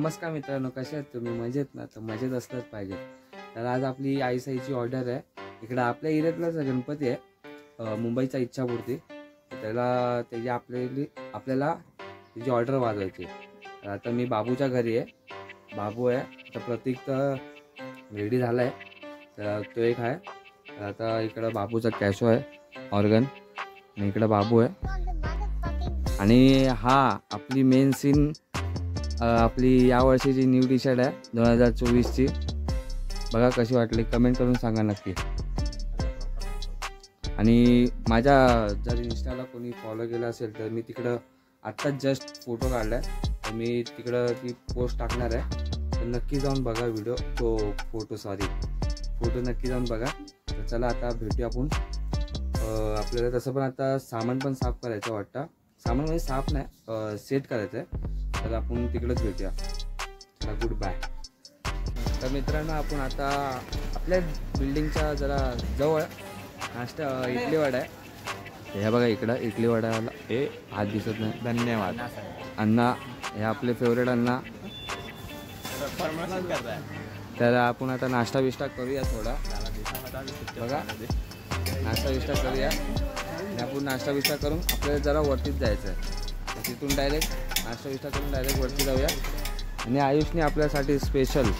नमस्कार मित्रांनो, कसे आहेत तुम्ही? मजेत ना? तर मजेत असलंच पाहिजे. तर आज आपली आई साईची ऑर्डर आहे. इकडं आपल्या एरियातलाच गणपती आहे, मुंबईचा इच्छापूर्ती. त्याला त्याची आपल्याला त्याची ऑर्डर वाजवायची. तर आता मी बाबूच्या घरी आहे. बाबू आहे तर प्रतीक तर रेडी झाला आहे, तर तो एक आहे. तर आता इकडं बाबूचा कॅशो आहे ऑर्गन आणि इकडं बाबू आहे. आणि हा आपली मेन सीन, आपली यावर्षीची न्यू टी शर्ट आहे 2024ची. बघा कशी वाटली, कमेंट करून सांगा नक्की. आणि माझ्या जर इंस्टाला कोणी फॉलो केलं असेल तर मी तिकडं आत्ताच जस्ट फोटो काढला आहे, तर मी तिकडं ती पोस्ट टाकणार आहे. तर नक्की जाऊन बघा व्हिडिओ, तो फोटो नक्की जाऊन बघा. तर चला आता भेटूया आपण. आपल्याला तसं पण आता सामान पण साफ करायचं वाटतं. सामान म्हणजे साफ नाही, सेट करायचं आहे. तर आपण तिकडेच भेटूया. चला, गुड बाय. तर मित्रांनो, आपण आता आपल्या बिल्डिंगच्या जरा जवळ नाश्ता इडली वडा आहे. हे बघा इकडं इडली वडाला हे हात दिसत नाही. धन्यवाद अण्णा, हे आपले फेवरेट अण्णा. तर आपण आता नाश्ता बिष्टा करूया थोडा. बघा नाश्ता बिष्टा करूया आणि आपण नाश्ता बिष्टा करून आपल्याला जरा वरतीच जायचं आहे. तर तिथून डायरेक्ट नाश्ता बिष्टा करून डायरेक्ट वरती जाऊया. आणि आयुषने आपल्यासाठी स्पेशल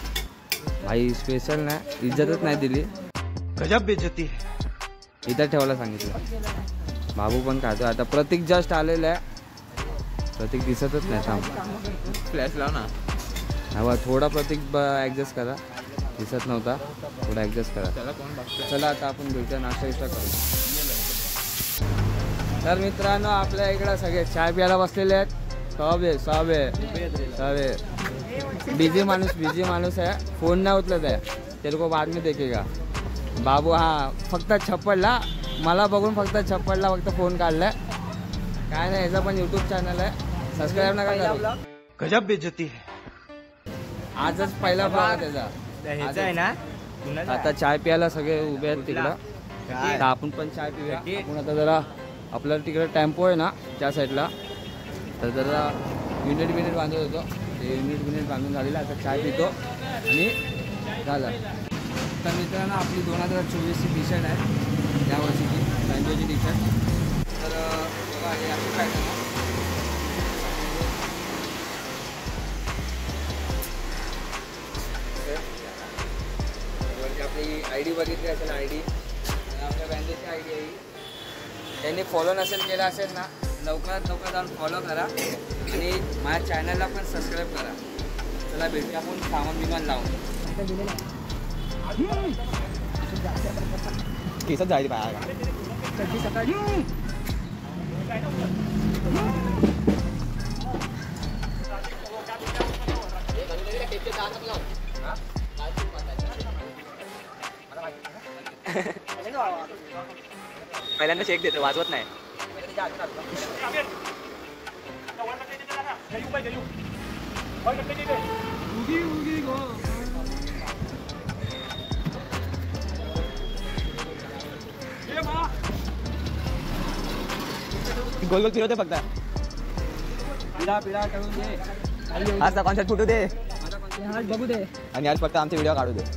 नाही, इज्जतच नाही दिली, गजब बेइज्जती इथं ठेवायला सांगितलं. बाबू पण खातो. आता प्रतीक जस्ट आलेला आहे. प्रतीक दिसतच नाही. थांब, फ्लॅश लाव ना. हवा थोडा प्रतीक ॲडजस्ट करा, दिसत नव्हता, थोडा ॲडजस्ट करा. चला आता आपण भेटूया, नाश्ता बिष्टा करू. तर मित्रांनो, आपल्या इकडं सगळे चाय प्यायला बसलेले आहेत. सबे बिझी माणूस आहे. फोन नाही उचलत आहे. तेरे को बाद में देखेगा. बाबू हा फक्त छप्पडला, मला बघून फक्त छप्पडला फक्त फोन काढलाय. काय नाही, याचा पण यूट्यूब चॅनल आहे, सबस्क्राईब नका करू. गजब बेइज्जती आजच पहिला ब्लॉग त्याचा आहे ना. आता चाय प्यायला सगळे उभे आहेत तिकडं. तर आपण पण चाय पिऊया. आपण आता जरा आपल्याला तिकडे टेम्पो आहे ना त्या साईडला, तर जरा युनिट बांधत होतो. ते युनिट बांधून झालेलं. आता चाय पितो आणि झालं. तर मित्रांनो, आपली 2024ची टी शर्ट आहे, या वर्षीची बँजोची टी शर्ट. तर बघा हे अशी पॅटर्न आहे. आपली ID बघितली असेल, ID आपल्या बँकेची ID आहे. त्यांनी फॉलो नसेल केला असेल ना, लवकरात लवकर जाऊन फॉलो करा आणि माझ्या चॅनलला पण सबस्क्राईब करा. चला भेटूया आपण सामान बिमान लावून. केसच जायची बाहेर. पहिल्यांदा चेक देतो, वाजवत नाही. गोल गोल फिरवते फक्त. पिढा करून दे. आजचा कॉन्सर्ट फुटू दे आज बघू दे आणि आज फक्त आमचे व्हिडिओ काढू दे.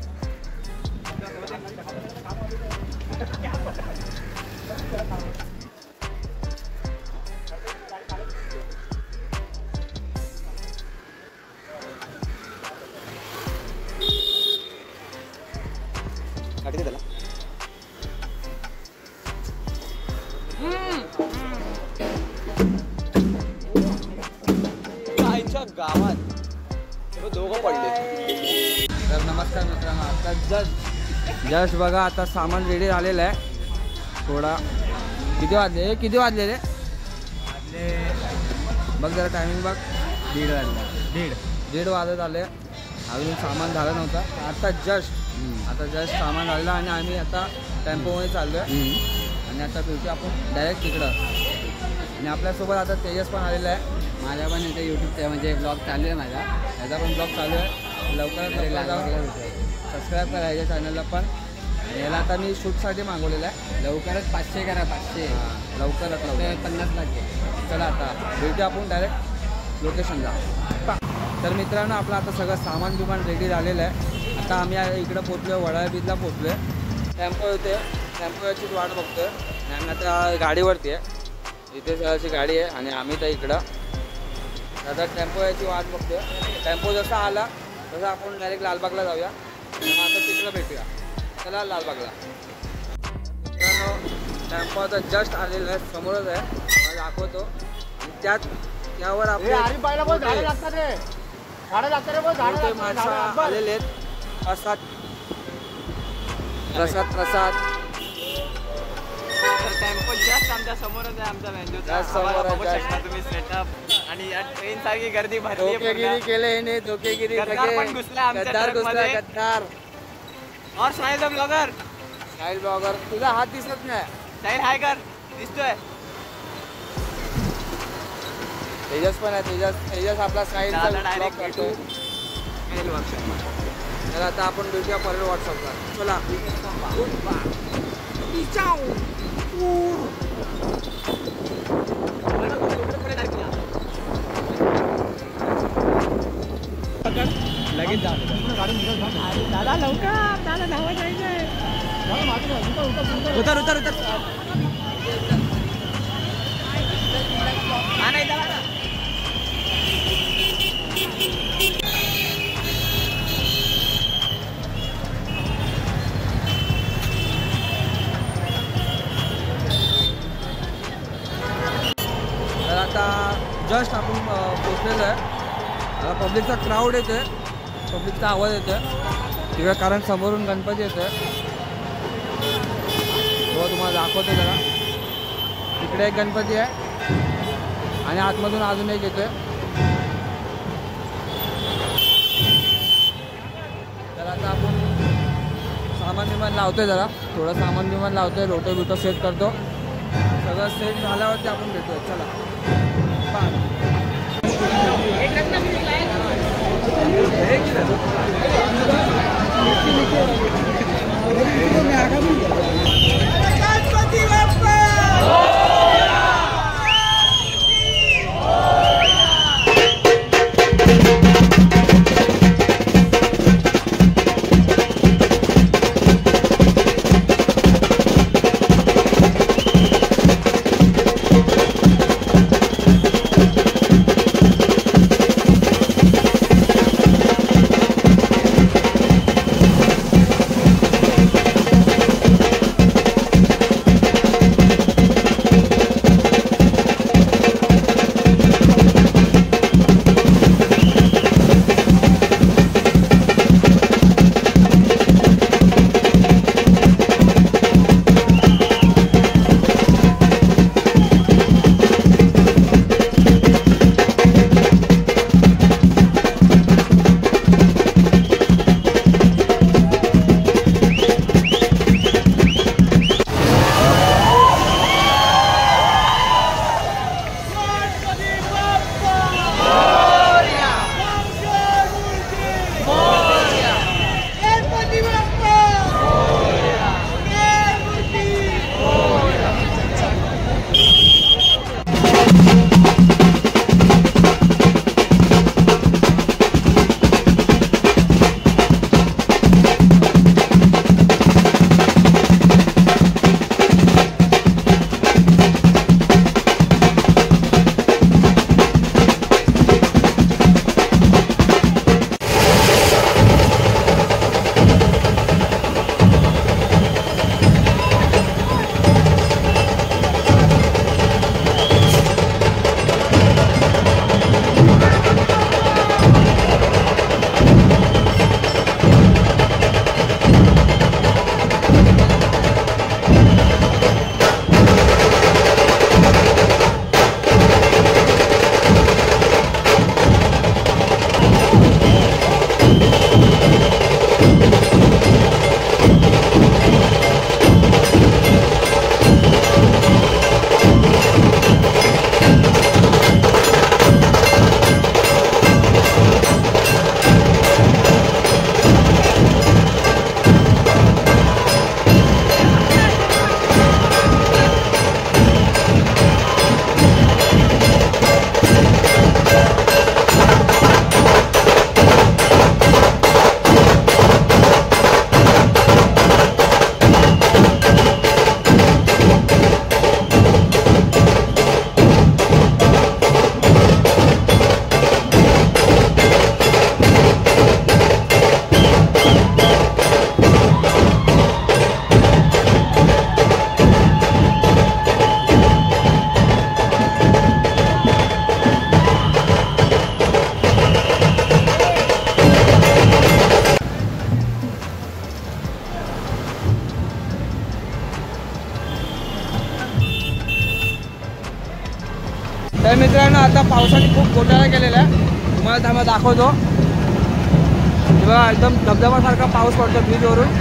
त्याला गावात दोघं पडले. तर नमस्कार मित्रांनो, आता जस्ट बघा आता सामान रेडी झालेलं आहे. थोडा किती वाजले रे? बघ जरा टायमिंग बघ. 1:30 वाजत आले. अजून सामान झालं नव्हतं. आता जस्ट सामान झालं आणि आम्ही आता टेम्पोमध्ये चाललो आहे. आणि आता भेटू आपण डायरेक्ट तिकडं. आणि आपल्यासोबत आता तेजस पण आलेला आहे. माझ्या पण इथे यूट्यूबचे म्हणजे ब्लॉग चालू आहे, याचा पण ब्लॉग चालू आहे. लवकरात सबस्क्राईब करा याच्या चॅनलला पण. याला आता मी शूटसाठी मागवलेलं आहे. लवकरच 500 करा. 500 लवकरात 50 लाख. चला आता भेटू आपण डायरेक्ट लोकेशनला. तर मित्रांनो आपलं आता सगळं सामान बिमान रेडी झालेलं आहे. आता आम्ही इकडं पोचलो आहे, वडाळा बीचला पोचलो आहे. टेम्पो येते, टेम्पो याचीच वाट बघतोय आणि आम्ही आता गाडीवरती आहे. इथे सगळ्याची गाडी आहे आणि आम्ही तर इकडं आता टेम्पो याची वाट बघतोय. टेम्पो जसा आला तसं आपण डायरेक्ट लालबागला जाऊया आणि आता तिकडं भेटूया. चला लालबागला. मित्रांनो टेम्पो आता जस्ट आलेला आहे, समोरच आहे, मला दाखवतो. आणि त्यावर आपले माणसं आलेले आहेत. प्रसाद टेम्पो जस्ट आमच्या समोरच आहे. आमचा Just समोर आहे, बघू शकता तुम्ही सेटअप आणि या ट्रेन सारखी गर्दी भरली आहे. धोकेगिरी केले याने, धोकेगिरी गद्दार पण घुसला आमच्या गद्दार घुसला, ट्रकमध्ये. गद्दार. और साहिल ब्लॉगर साहिल ब्लॉगर तुझा हात दिसत नाही. साहिल हाय कर, दिसतोय. तेजस पण आहे. तेजस आपला साहिल दादा डायरेक्ट करतो. तर आता आपण भेटूया परत व्हॉट्सअपला. चला लगेच जा दादा, लवकर दादा, धावा जायचंय. उतर उतर उतर. हा नाही दादा. तर आता जस्ट आपण पोचलेलो आहे. आता पब्लिकचा क्राऊड येतो आहे, पब्लिकचा आवाज येतो आहे तिकडे, कारण समोरून गणपती येतो आहे. तो तुम्हाला दाखवतो जरा. तिकडे एक गणपती आहे आणि आतमधून अजून एक येतो आहे. तर आता आपण सामान बिमान लावतोय, जरा थोडं सामान बिमान लावतोय, लोटो बिटो सेट करतो. सगळं सेट झाल्यावरती आपण भेटूया. चला तर मित्रांनो आता पावसाने खूप घोटाळा केलेला आहे. तुम्हाला थांबा दाखवतो. तेव्हा एकदम धबधबासारखा पाऊस पडतो ब्रिजवरून.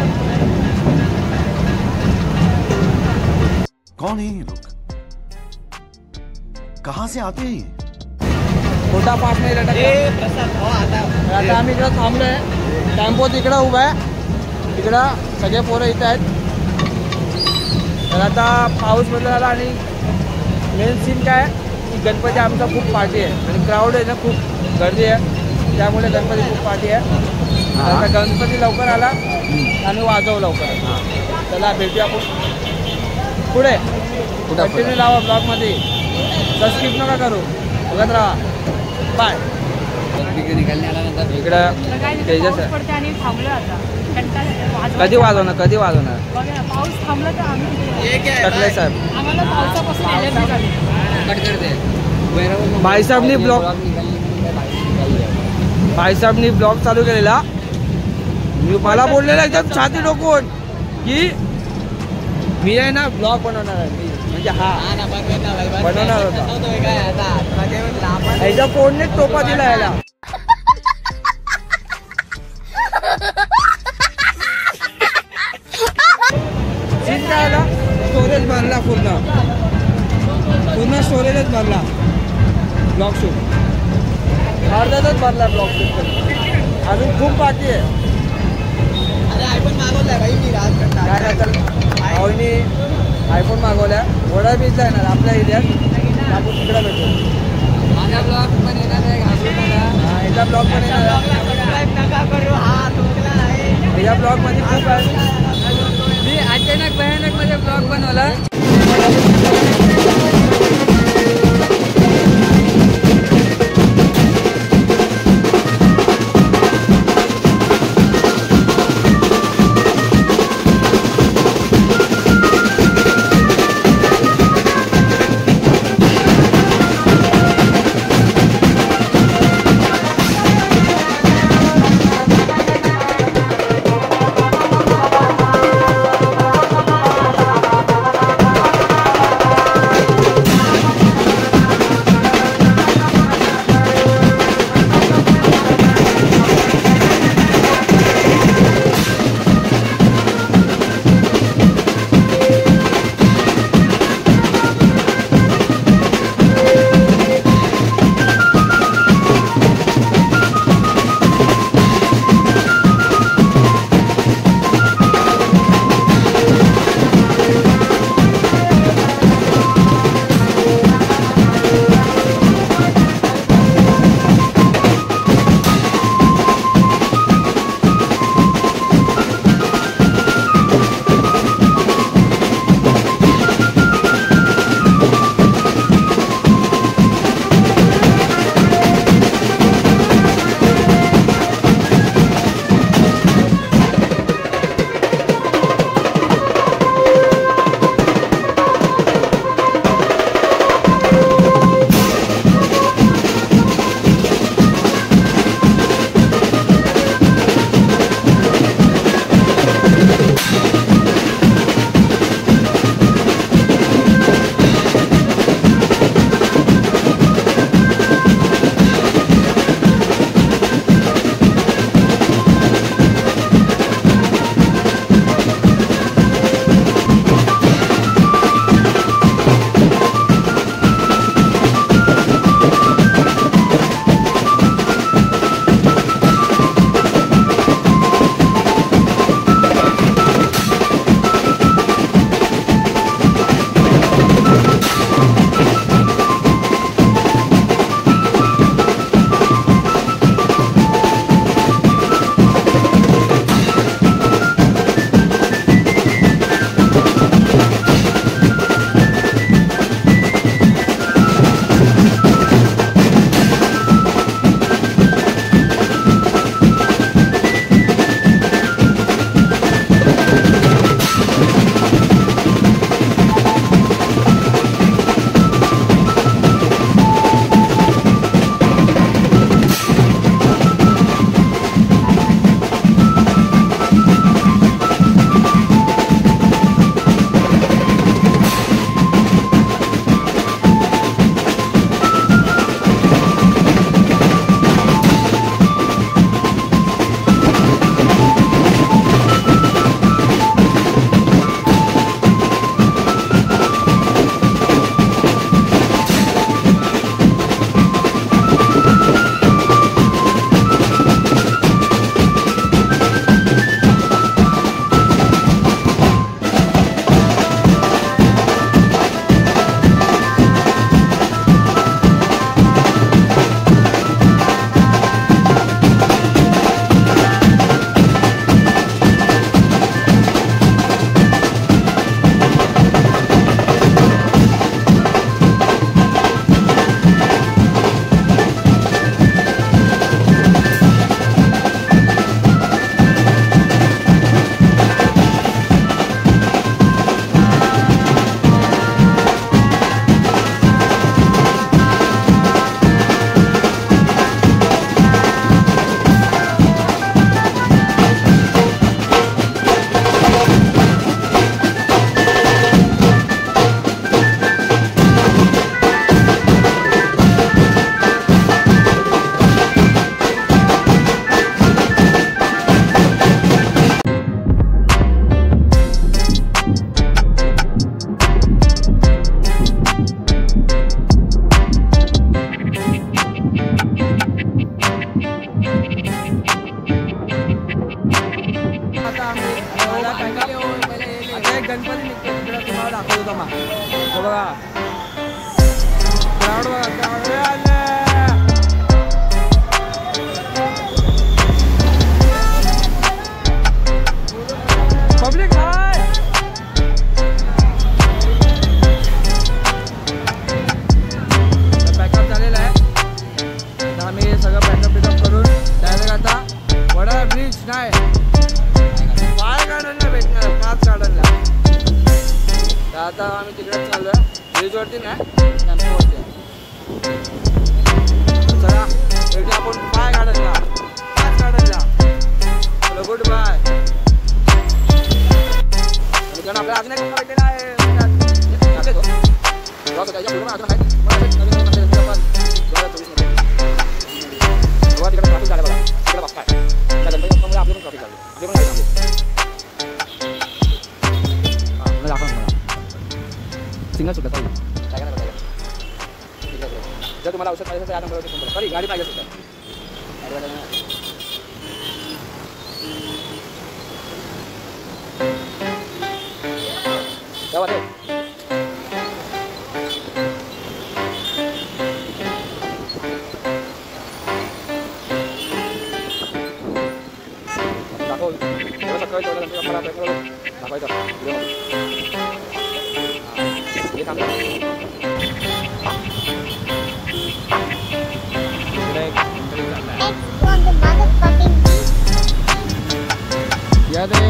कौन है ये लोग? कहाँ से आते हैं ये? मोठा पास नाही लटकला. तर आता आम्ही इकडं थांबलोय. टेम्पो तिकडं उभा आहे. तिकडं सगळे पोरं इथे आहेत. तर आता पाऊस बंद झाला आणि मेन सीन काय की गणपती आमचा खूप पार्टी आहे आणि क्राऊड आहे ना, खूप गर्दी आहे. त्यामुळे गणपती खूप पार्टी आहे. तर आता गणपती लवकर आला आणि वाजव लवकर. चला भेटूया आपण पुढे. कंटिन्यू लावा ब्लॉगमध्ये. स्किप नका करू, बघत राहा. बाय. इकडं तेजस आहे. आणि थांबलो आता कंटाळा. कधी वाजवणार कधी वाजवणार बघा ना, पाऊस थांबला तर आम्ही टकले साहेब. आम्हाला पावसापासून एलर्जी झाली. भाईसाहेबनी ब्लॉग चालू केलेला. मी मला बोललेला एकदम छाती डोकून की मी आहे ना ब्लॉग बनवणार आहे. मी म्हणजे हा बनवणार होता. ह्याच्या कोणने टोपा दिला याला. सीन काय आला, स्टोरेज भरला पूर्ण स्टोरेजच भरला. ब्लॉग शूट अर्ध्यातच भरला. ब्लॉग शूट अजून खूप बाकी आहे. काय आवडीने आयफोन मागवल्या. वडा बीचला येणार आपल्या एरियात. आपण तिकडे भेटू. माझ्या ब्लॉग पण येणार आहे. याचा ब्लॉग पण येणार आहे. या ब्लॉग मध्ये खूप आहे. मी अचानक भयानक मध्ये ब्लॉग बनवला. पब्लिक पॅकअप झालेला आहे. आता आम्ही सगळं पॅकअप करून डायरेक्ट आता वडा ब्रिज नाही पाय गार्डनला भेटणार, पाच गार्डनला. तर आता आम्ही तिकडे चाललोय, ब्रिजवरती नाही टेम्पोवरती. चला भेटू आपण पाय गार्डनला, पाच गार्डनला. चलो गुड बाय. कारण आपल्याला अजून एक भेटलेला आहे. सिंगल सुद्धा जर तुम्हाला औषध पाहिजे या नंबरवरती फोन करा. सॉरी गाडी पाहिजे सुद्धा क्या बात है. दाखव तेवढं सकाळी तेवढं मला दाखवायचं हे काम या दे.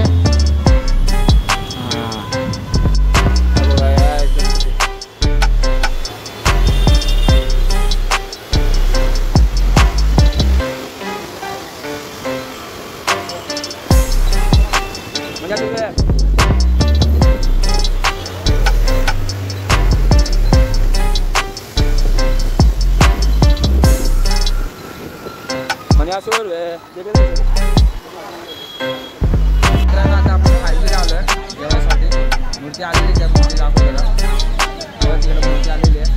आता आपण खायला आलोय जेवणासाठी. मूर्ती आलेली त्या मूर्ती दाखवलेला तिकडे मूर्ती आलेली आहे.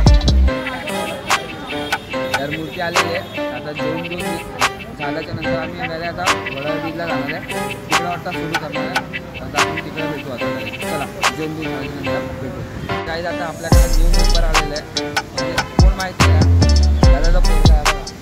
तर मूर्ती आलेली आहे. आता जेवण घेऊन झाल्याच्या नंतर आम्ही निघाले आता वडा बीजला जाणार आहे. तिकडे वाटता सुरू करणार आहे. आता आपण तिकडे भेटू. आता चला जेवण घेऊन झाल्यानंतर भेटू. काही आता आपल्याकडे न्यू मेंबर आलेले आहे. म्हणजे कोण माहिती आहे दादाचा पोरगा आहे बघा.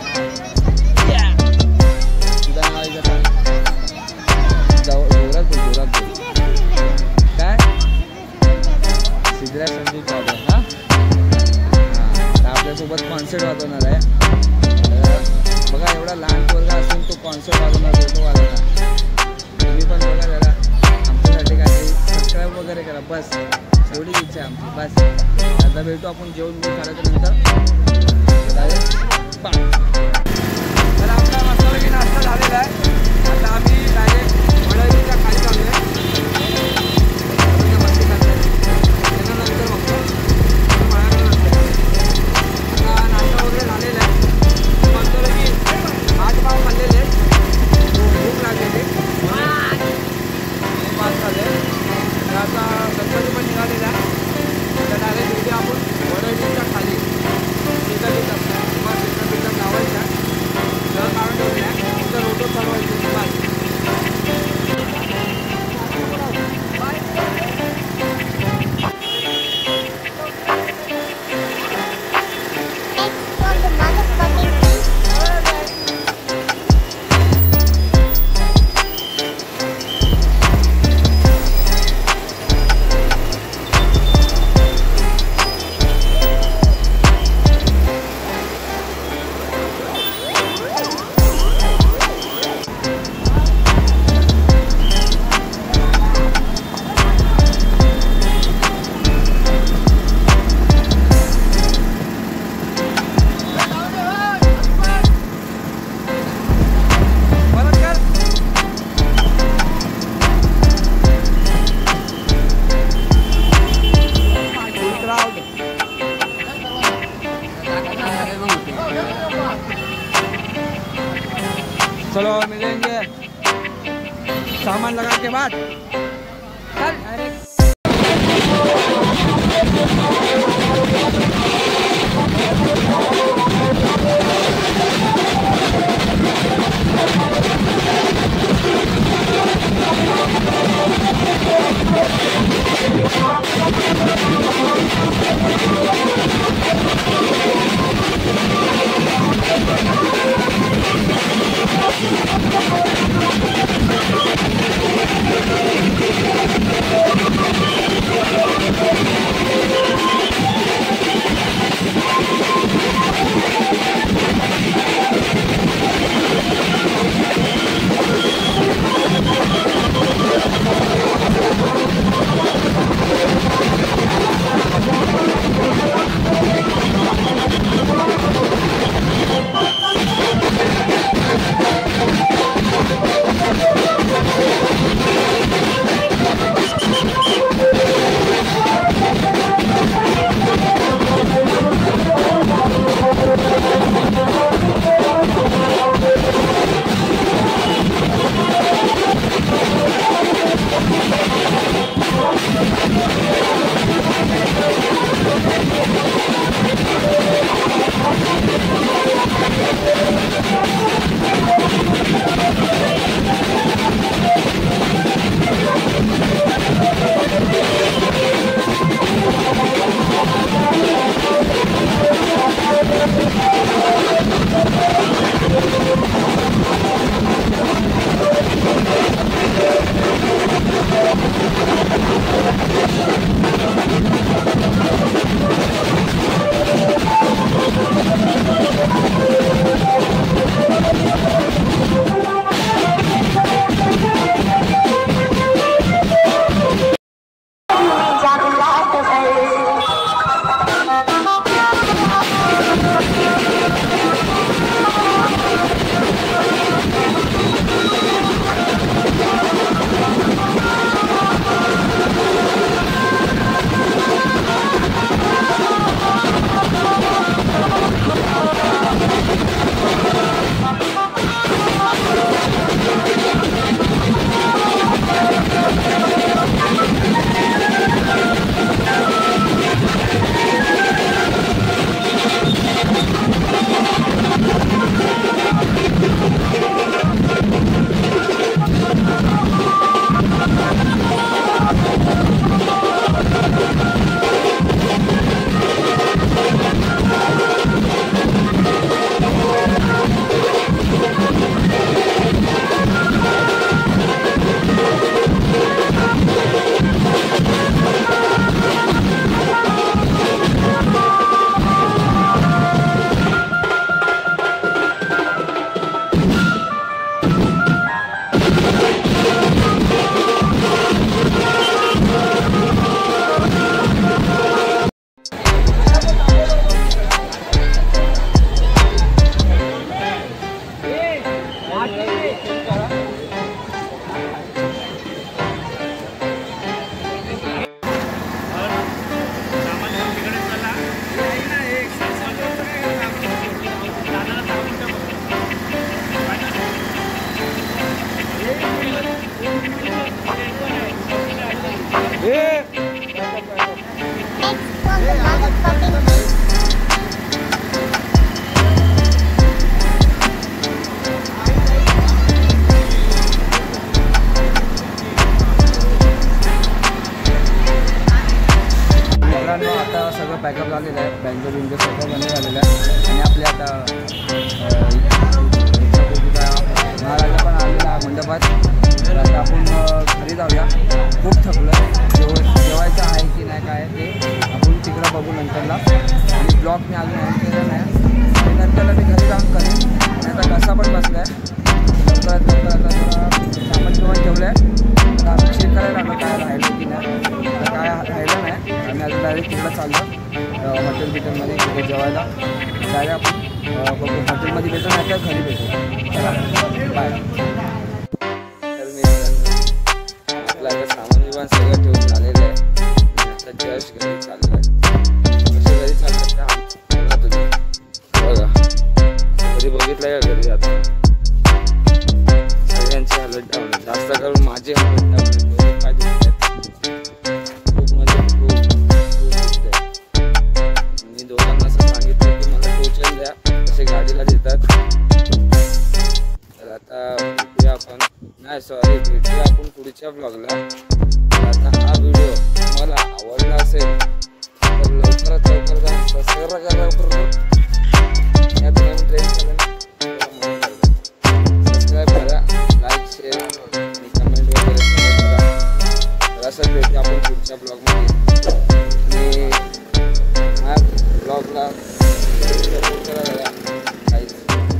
जोरात काय सिद्धराज संदीप बाबा. हां हां आपल्यासोबत कॉन्सर्ट वाजवणार आहे. बघा एवढा लहान पोरगा असून तो कॉन्सर्ट वाजवणार, फोटो वाजवणार. तुम्ही पण बघा जरा आमच्यासाठी काहीतरी सबस्क्राईब वगैरे करा. बस एवढीच इच्छा आहे आमची. बस आता भेटू आपण जेवण घेऊन झाल्याच्या नंतर. तर आपला मस्तपैकी नाश्ता झालेला आहे. आता आम्ही डायरेक्ट वडाळीच्या खाली चाललो आहे. मस्ती करतो त्याच्यानंतर बघतो माझ्याकडे आता नाश्ता वगैरे झालेला आहे. म्हणतो की 8 पाव खाल्लेले, भूक लागलेली, 5 झाले. तर आता गणपती पण निघालेला आहे. तर डायरेक्ट भेटू आपण वडाळीच्या खाली. तिथं लावायचा जर काढून ठेवल्या तिथं रोटो चालवायचं. बस चलो मिलेंगे सामान लगा के बाद. चल आता सगळं पॅकअप झालेलं आहे, बँजो बिंजो सगळं बंद झालेलं आहे आणि आपले आता महाराजा पण आलेला आहे मंडपात. तर आता आपण घरी जाऊया, खूप थकलं. जेवायचं आहे की नाही काय ते आपण तिकडं बघू नंतरला. आणि ब्लॉग मी अजून ऑन केलं नाही आणि नंतरला मी घरी जाऊन करेन. आणि आता कसा पण बसला आहे, लवकरात लवकर आता जरा सामान किंवा ठेवलं आहे. आता चेक करायला लागलं काय राहिलं की नाही. तर काय राहिलं नाही. आम्ही आता डायरेक्ट तिकडं चाललो हॉटेल बिटेलमध्ये तिथे जेवायला जाऊया आपण. बघू हॉटेलमध्ये भेटू नाही तर घरी भेटू. चला बाय. तर मी आपलं आता सामान विमान सगळं ठेवून झालेलं आहे. आता जस्ट घरी चाललं आहे. कसे घरी चाललं का बघा तुम्ही, बघा घरी बघितलं का घरी आता सगळ्यांची हालत डाऊन आहे. जास्त करून माझी हालत डाऊन आहे. काय दुखत खूप म्हणजे खूप दुखत आहे. मी दोघांना असं सांगितलं की मला टोचन द्या, तसे गाडीला देतात. तर आता भेटूया आपण, नाही सॉरी भेटूया आपण पुढच्या ब्लॉगला. आता हा व्हिडिओ तुम्हाला आवडला असेल तर लवकरात लवकर जाऊन सबस्क्राईब करा. सबस्क्राईब करा, लाईक शेअर आणि कमेंट वगैरे सगळं करा. तर असं भेटू आपण पुढच्या ब्लॉगमध्ये. आणि हा ब्लॉगला सपोर्ट करा जरा काहीच.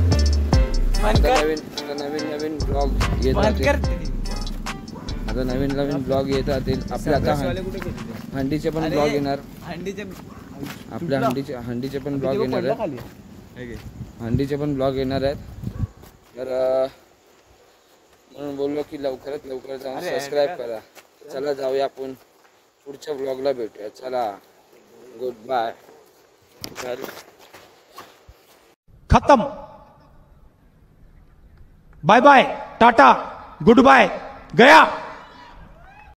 नवीन ब्लॉग येत राहतील. आता नवीन ब्लॉग येत राहतील. आपले आता हंडीचे पण ब्लॉग येणार. आपल्या हंडीचे पण ब्लॉग येणार आहेत. हंडीचे पण ब्लॉग येणार आहेत. तर म्हणून बोललो की लवकरात लवकर जाऊन सबस्क्राईब करा. चला जाऊया आपण पुढच्या ब्लॉगला भेटूया. चला गुड बाय. खत्म. Bye bye, ta-ta, good bye, गया.